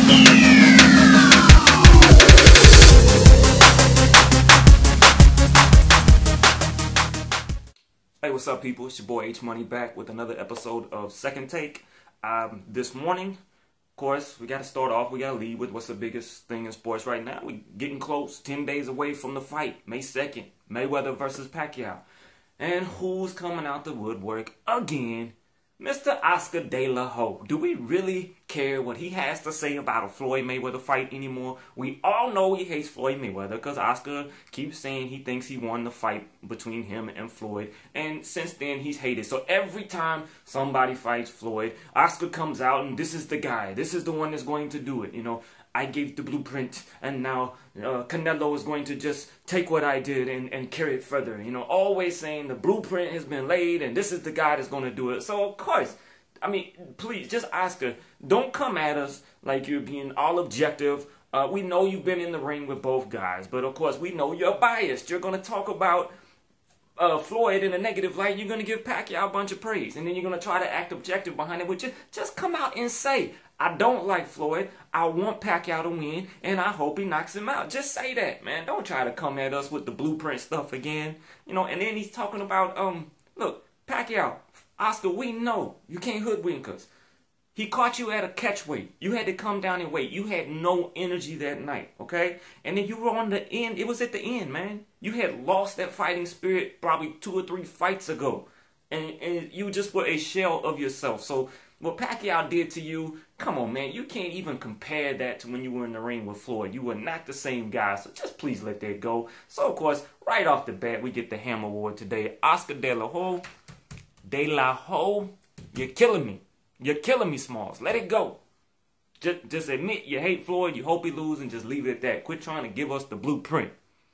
Hey, what's up, people? It's your boy H Money back with another episode of Second Take. This morning, of course, we got to start off. We got to lead with what's the biggest thing in sports right now. We getting close, 10 days away from the fight, May 2nd, Mayweather versus Pacquiao. And who's coming out the woodwork again? Mr. Oscar De La Hoya. Do we really care what he has to say about a Floyd Mayweather fight anymore? We all know he hates Floyd Mayweather because Oscar keeps saying he thinks he won the fight between him and Floyd. And since then, he's hated. So every time somebody fights Floyd, Oscar comes out and this is the guy. This is the one that's going to do it, you know. I gave the blueprint, and now Canelo is going to just take what I did and carry it further. You know, always saying the blueprint has been laid, and this is the guy that's going to do it. So, of course, I mean, please, just Oscar, don't come at us like you're being all objective. We know you've been in the ring with both guys, but, of course, we know you're biased. You're going to talk about Floyd in a negative light. You're going to give Pacquiao a bunch of praise, and then you're going to try to act objective behind it, which just come out and say, I don't like Floyd. I want Pacquiao to win, and I hope he knocks him out. Just say that, man. Don't try to come at us with the blueprint stuff again. You know, and then he's talking about, look, Pacquiao, Oscar, we know you can't hoodwink us. He caught you at a catch weight. You had to come down and wait. You had no energy that night, okay? And then you were on the end. It was at the end, man. You had lost that fighting spirit probably 2 or 3 fights ago. And you just were a shell of yourself. So what Pacquiao did to you, come on, man. You can't even compare that to when you were in the ring with Floyd. You were not the same guy. So just please let that go. So, of course, right off the bat, we get the Hammer Award today. Oscar De La Hoya. De La Hoya, you're killing me. You're killing me, Smalls. Let it go. Just admit you hate Floyd. You hope he loses and just leave it at that. Quit trying to give us the blueprint.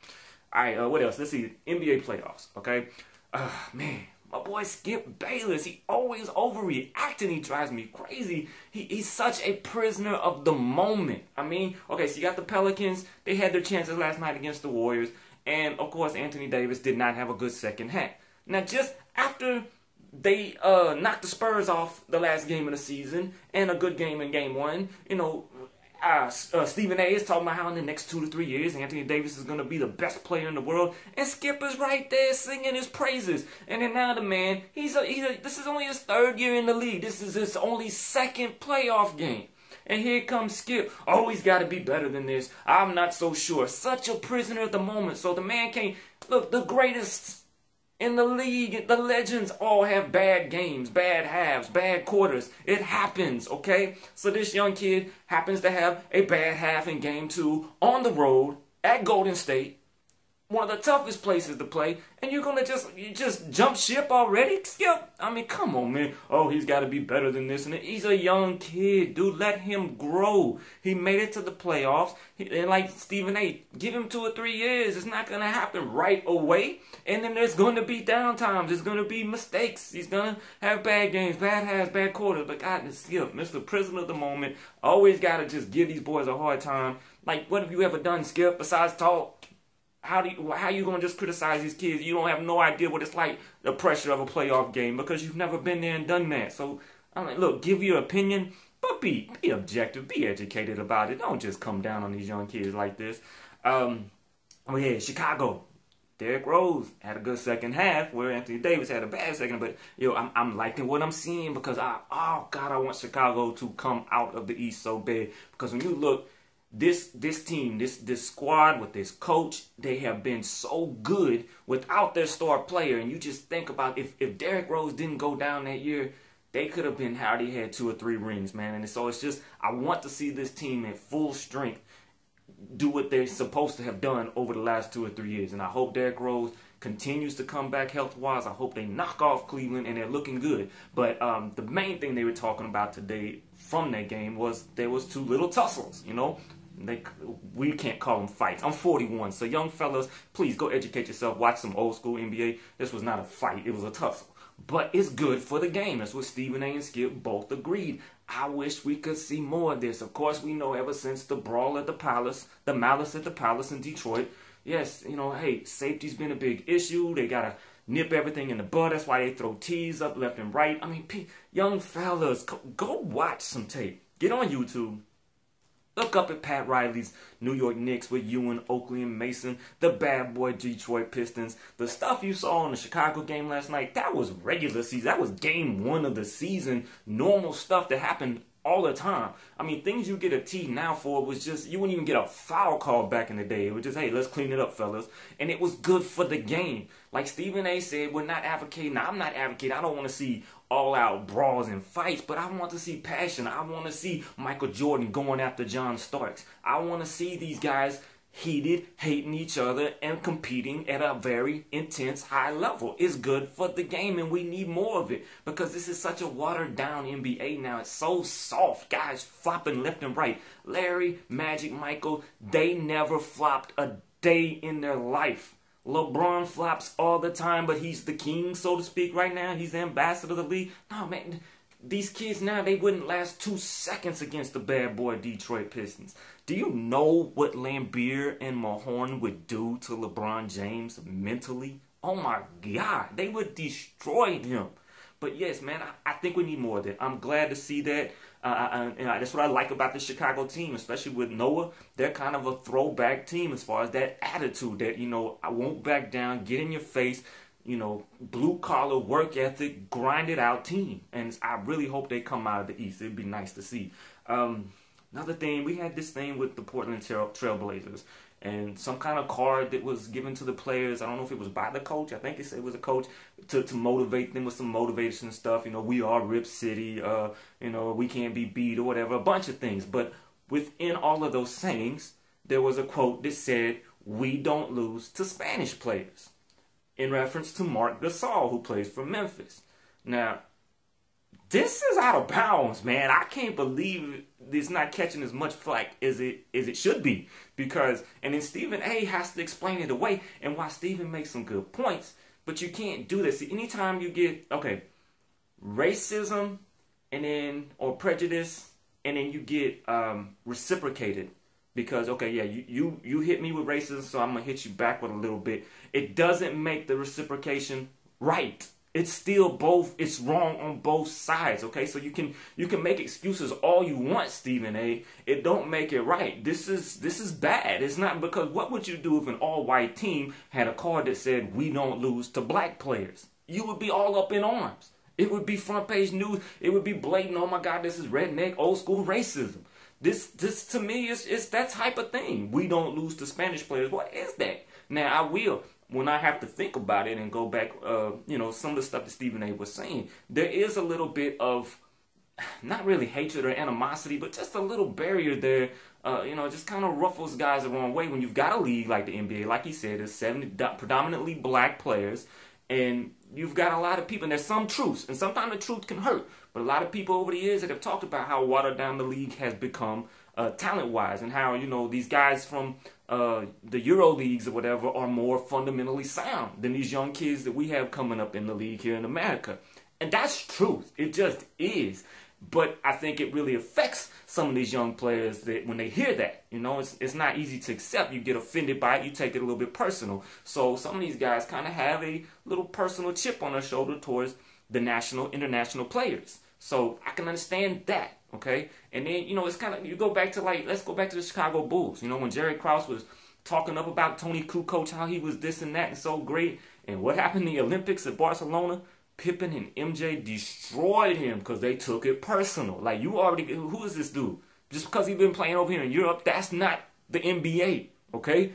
All right, what else? Let's see. NBA playoffs, okay? Man, my boy Skip Bayless, he always overreacting. He drives me crazy. He's such a prisoner of the moment. I mean, okay, so you got the Pelicans. They had their chances last night against the Warriors. And, of course, Anthony Davis did not have a good second half. Now, just after they knocked the Spurs off the last game of the season and a good game in game 1, you know, Stephen A. is talking about how in the next 2 to 3 years Anthony Davis is going to be the best player in the world, and Skip is right there singing his praises. And then now the man, this is only his 3rd year in the league. This is his only 2nd playoff game. And here comes Skip. Oh, he's got to be better than this. I'm not so sure. Such a prisoner at the moment. So the man can't, look, the greatest in the league, the legends all have bad games, bad halves, bad quarters. It happens, okay? So this young kid happens to have a bad half in game 2 on the road at Golden State, one of the toughest places to play, and you're gonna just jump ship already, Skip? I mean, come on, man. Oh, he's got to be better than this, and he's a young kid, dude. Let him grow. He made it to the playoffs, and like Stephen A., give him 2 or 3 years. It's not gonna happen right away, and then there's gonna be downtimes. There's gonna be mistakes. He's gonna have bad games, bad halves, bad quarters. But God, Skip, Mr. Prisoner of the moment, always gotta just give these boys a hard time. Like, what have you ever done, Skip, besides talk? How you gonna just criticize these kids? You don't have no idea what it's like, the pressure of a playoff game, because you've never been there and done that. So I'm like, look, give your opinion, but be objective, be educated about it. Don't just come down on these young kids like this. Oh yeah, Chicago. Derrick Rose had a good second half, where Anthony Davis had a bad second. But yo, I'm liking what I'm seeing, because I want Chicago to come out of the East so bad. Because when you look, this team, this squad with this coach, they have been so good without their star player. And you just think about if Derrick Rose didn't go down that year, they could have been already had 2 or 3 rings, man. And so it's just, I want to see this team at full strength do what they're supposed to have done over the last 2 or 3 years. And I hope Derrick Rose continues to come back health-wise. I hope they knock off Cleveland, and they're looking good. But the main thing they were talking about today from that game was there was 2 little tussles, you know. We can't call them fights. I'm 41, so young fellas, please go educate yourself. Watch some old school NBA. This was not a fight. It was a tussle. But it's good for the game. That's what Stephen A. and Skip both agreed. I wish we could see more of this. Of course, we know ever since the brawl at the Palace, the malice at the Palace in Detroit, yes, you know, hey, safety's been a big issue. They got to nip everything in the bud. That's why they throw T's up left and right. I mean, young fellas, go watch some tape. Get on YouTube. Look up at Pat Riley's New York Knicks with Ewing, Oakley, and Mason, the bad boy Detroit Pistons. The stuff you saw in the Chicago game last night, that was regular season. That was game one of the season. Normal stuff that happened all the time. I mean, things you get a T now for was just, you wouldn't even get a foul call back in the day. It was just, hey, let's clean it up, fellas. And it was good for the game. Like Stephen A said, we're not advocating. I'm not advocating. I don't want to see all-out brawls and fights, but I want to see passion. I want to see Michael Jordan going after John Starks. I want to see these guys heated, hating each other, and competing at a very intense, high level. It's good for the game, and we need more of it because this is such a watered-down NBA now. It's so soft. Guys flopping left and right. Larry, Magic, Michael, they never flopped a day in their life. LeBron flops all the time, but he's the king, so to speak, right now. He's the ambassador of the league. No, man, these kids now, they wouldn't last 2 seconds against the bad boy Detroit Pistons. Do you know what Lambeer and Mahorn would do to LeBron James mentally? Oh my God, they would destroy him. But yes, man, I think we need more of that. I'm glad to see that. That's what I like about the Chicago team, especially with Noah. They're kind of a throwback team as far as that attitude that, I won't back down, get in your face, blue collar work ethic, grind it out team. And I really hope they come out of the East. It'd be nice to see. Another thing, we had this thing with the Portland Trailblazers and some kind of card that was given to the players. I don't know if it was by the coach. I think it was a coach to motivate them with some motivation stuff. We are Rip City. We can't be beat or whatever. A bunch of things. But within all of those sayings, there was a quote that said, "We don't lose to Spanish players," in reference to Marc Gasol, who plays for Memphis. Now, this is out of bounds, man. I can't believe it's not catching as much flack as it should be. And then Stephen A has to explain it away. And while Stephen makes some good points, but you can't do this. See, anytime you get, racism or prejudice, and then you get reciprocated. Because, you hit me with racism, so I'm going to hit you back with a little bit. It doesn't make the reciprocation right. It's still it's wrong on both sides, okay? So you can make excuses all you want, Stephen A. It don't make it right. This is bad. It's not, because what would you do if an all-white team had a card that said, "We don't lose to black players"? You would be all up in arms. It would be front page news. It would be blatant, oh my God, this is redneck, old school racism. This to me is that type of thing. We don't lose to Spanish players. What is that? Now, I will, when I have to think about it and go back, some of the stuff that Stephen A was saying, there is a little bit of, not really hatred or animosity, but just a little barrier there, just kind of ruffles guys the wrong way when you've got a league like the NBA. Like he said, there's 70 predominantly black players, and you've got a lot of people, and there's some truths, and sometimes the truth can hurt, but a lot of people over the years that have talked about how watered down the league has become talent-wise, and how, these guys from the Euro leagues or whatever are more fundamentally sound than these young kids that we have coming up in the league here in America. And that's truth. It just is. But I think it really affects some of these young players that when they hear that, it's not easy to accept. You get offended by it. You take it a little bit personal. So some of these guys kind of have a little personal chip on their shoulder towards the international players. So I can understand that. Okay. And then, it's kind of, you go back to let's go back to the Chicago Bulls. When Jerry Krause was talking up about Tony Kukoc, how he was this and that and so great. And what happened in the Olympics at Barcelona? Pippen and MJ destroyed him because they took it personal. Who is this dude? Just because he's been playing over here in Europe, that's not the NBA, okay?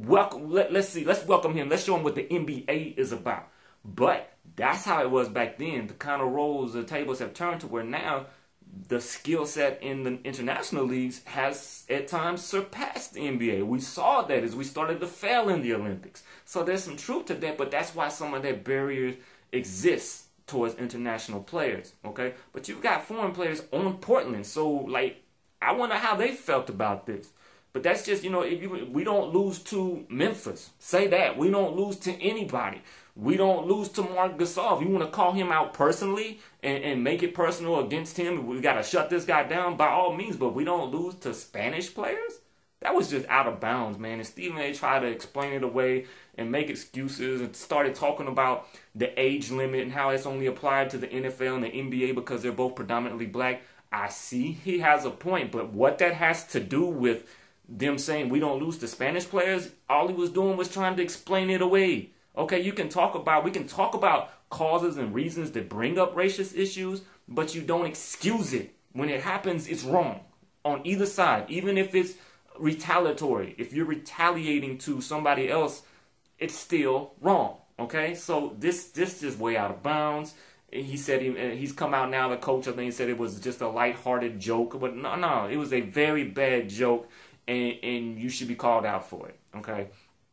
Let's welcome him. Let's show him what the NBA is about. But that's how it was back then. The kind of roles, the tables have turned to where now the skill set in the international leagues has at times surpassed the NBA. We saw that as we started to fail in the Olympics. So there's some truth to that, but that's why some of that barriers exists towards international players, okay? But you've got foreign players on Portland, so I wonder how they felt about this. But that's just, we don't lose to Memphis. Say that. We don't lose to anybody. We don't lose to Marc Gasol. If you want to call him out personally and make it personal against him, we got to shut this guy down by all means, but we don't lose to Spanish players? That was just out of bounds, man. And Stephen A tried to explain it away and make excuses and started talking about the age limit and how it's only applied to the NFL and the NBA because they're both predominantly black. I see he has a point, but what that has to do with them saying we don't lose to Spanish players, all he was doing was trying to explain it away. Okay, we can talk about causes and reasons that bring up racist issues, but you don't excuse it. When it happens, it's wrong on either side, even if it's retaliatory. If you're retaliating to somebody else, it's still wrong. Okay, so this is way out of bounds. He said he's come out now, the coach, I think he said it was just a lighthearted joke, but no, it was a very bad joke, and you should be called out for it. Okay,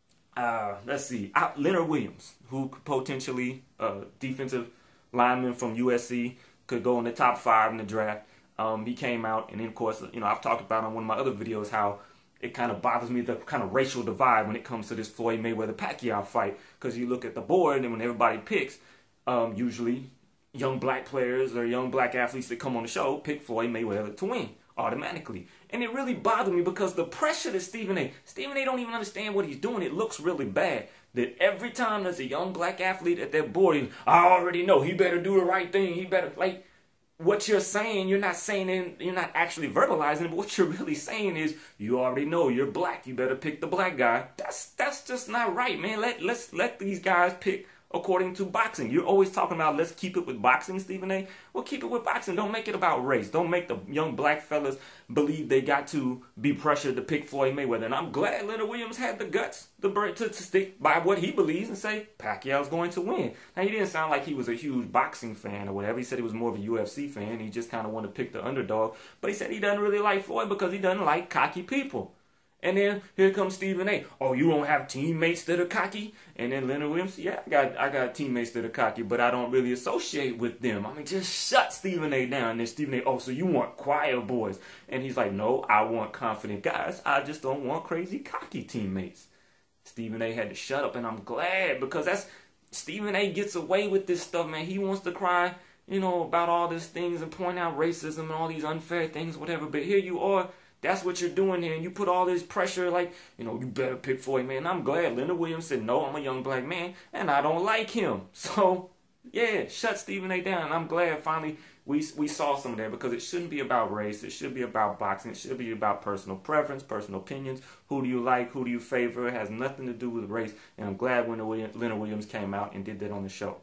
let's see, Leonard Williams, who could potentially defensive lineman from USC, could go in the top 5 in the draft. He came out, and then of course, I've talked about on one of my other videos how it kind of bothers me, the kind of racial divide when it comes to this Floyd Mayweather-Pacquiao fight, because you look at the board, and when everybody picks, usually young black players or young black athletes that come on the show pick Floyd Mayweather to win automatically. And it really bothered me because the pressure that Stephen A don't even understand what he's doing. It looks really bad that every time there's a young black athlete at that board, I already know he better do the right thing. He better, like, what you're saying, you're not actually verbalizing it, but what you're really saying is, you already know you're black, you better pick the black guy. That's just not right, man. Let's let these guys pick according to boxing. You're always talking about let's keep it with boxing, Stephen A. Well, keep it with boxing. Don't make it about race. Don't make the young black fellas believe they got to be pressured to pick Floyd Mayweather. And I'm glad Leonard Williams had the guts to stick by what he believes and say Pacquiao's going to win. Now, he didn't sound like he was a huge boxing fan or whatever. He said he was more of a UFC fan. He just kind of wanted to pick the underdog. But he said he doesn't really like Floyd because he doesn't like cocky people. And then here comes Stephen A. Oh, you don't have teammates that are cocky? And then Leonard Williams, yeah, I got teammates that are cocky, but I don't really associate with them. I mean, just shut Stephen A. down. And then Stephen A. Oh, so you want quiet boys? And he's like, no, I want confident guys. I just don't want crazy cocky teammates. Stephen A. had to shut up, and I'm glad, because Stephen A. gets away with this stuff, man. He wants to cry, about all these things and point out racism and all these unfair things, whatever. But here you are. That's what you're doing here, and you put all this pressure, like, you better pick Floyd, man. I'm glad Leonard Williams said, no, I'm a young black man, and I don't like him. So, yeah, shut Stephen A. down. And I'm glad finally we saw some of that, because it shouldn't be about race. It should be about boxing. It should be about personal preference, personal opinions. Who do you like? Who do you favor? It has nothing to do with race, and I'm glad when Leonard Williams came out and did that on the show.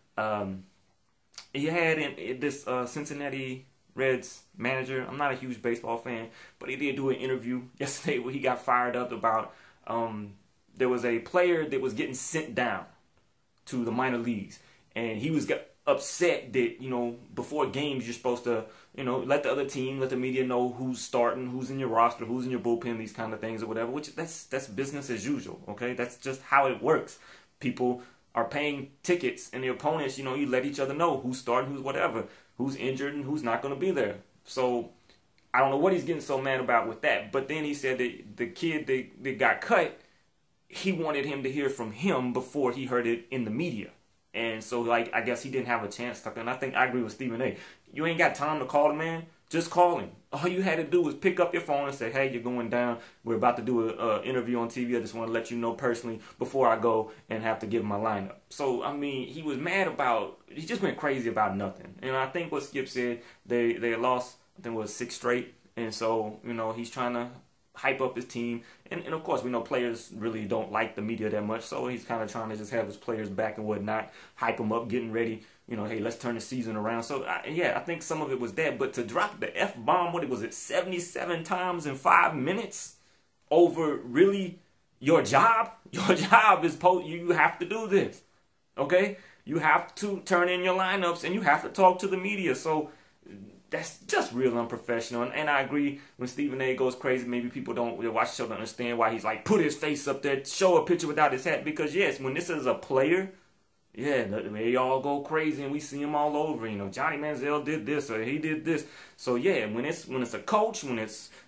He had in this Cincinnati Reds manager. I'm not a huge baseball fan, but he did do an interview yesterday where he got fired up about there was a player that was getting sent down to the minor leagues, and he was upset that before games you're supposed to let the other team, let the media know who's starting, who's in your roster, who's in your bullpen, these kind of things or whatever. Which that's business as usual. Okay, that's just how it works. People are paying tickets, and the opponents, you let each other know who's starting, who's whatever, who's injured, and who's not going to be there. So I don't know what he's getting so mad about with that. But then he said that the kid that got cut, he wanted him to hear from him before he heard it in the media. And so, I guess he didn't have a chance to. And I think I agree with Stephen A. You ain't got time to call the man. Just call him. All you had to do was pick up your phone and say, hey, you're going down. We're about to do an interview on TV. I just want to let you know personally before I go and have to give my lineup. So, I mean, he was mad about, he just went crazy about nothing. And I think what Skip said, they lost, I think it was 6 straight. And so, he's trying to hype up his team. And of course, we know players really don't like the media that much. So he's kind of trying to just have his players back and whatnot, hype them up, getting ready. Hey, let's turn the season around. So, I think some of it was that. But to drop the F-bomb, what was it, 77 times in 5 minutes over really your job? Your job is you have to do this, okay? You have to turn in your lineups, and you have to talk to the media. So that's just real unprofessional. And I agree, when Stephen A. goes crazy, maybe people don't watch the show to understand why he's like, put his face up there, show a picture without his hat. Because, yes, when this is a player, yeah, they all go crazy, and we see them all over. Johnny Manziel did this, or he did this. So yeah, when it's a coach, when it's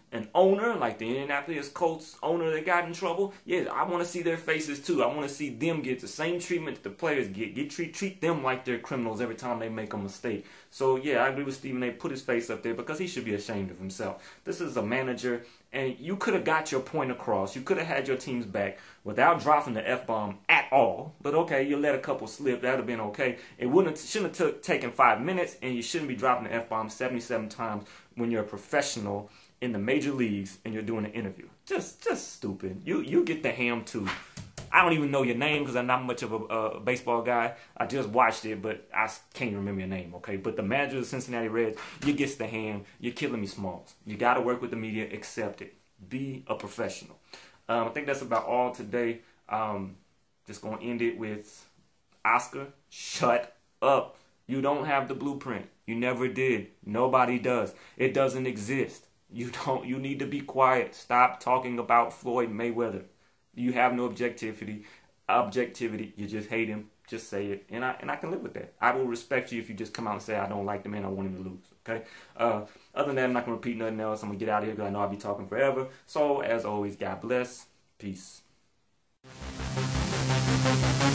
an owner like the Indianapolis Colts owner that got in trouble, yeah, I want to see their faces too. I want to see them get the same treatment that the players get. Treat them like they're criminals every time they make a mistake. So yeah, I agree with Stephen A. Put his face up there because he should be ashamed of himself. This is a manager, and you could have got your point across. You could have had your team's back without dropping the F-bomb at all. But okay, you let a couple slip. That would have been okay. It shouldn't have taken 5 minutes, and you shouldn't be dropping the F-bomb 77 times when you're a professional in the major leagues and you're doing an interview. Just stupid. You get the ham too. I don't even know your name because I'm not much of a baseball guy. I just watched it, but I can't remember your name, okay? But the manager of the Cincinnati Reds, you gets the ham. You're killing me, Smalls. You got to work with the media. Accept it. Be a professional. I think that's about all today. Just going to end it with Oscar, shut up. You don't have the blueprint. You never did. Nobody does. It doesn't exist. You need to be quiet. Stop talking about Floyd Mayweather. You have no objectivity. You just hate him. Just say it. And I can live with that. I will respect you if you just come out and say, I don't like the man, I want him to lose. Okay? Other than that, I'm not going to repeat nothing else. I'm going to get out of here because I know I'll be talking forever. So, as always, God bless. Peace.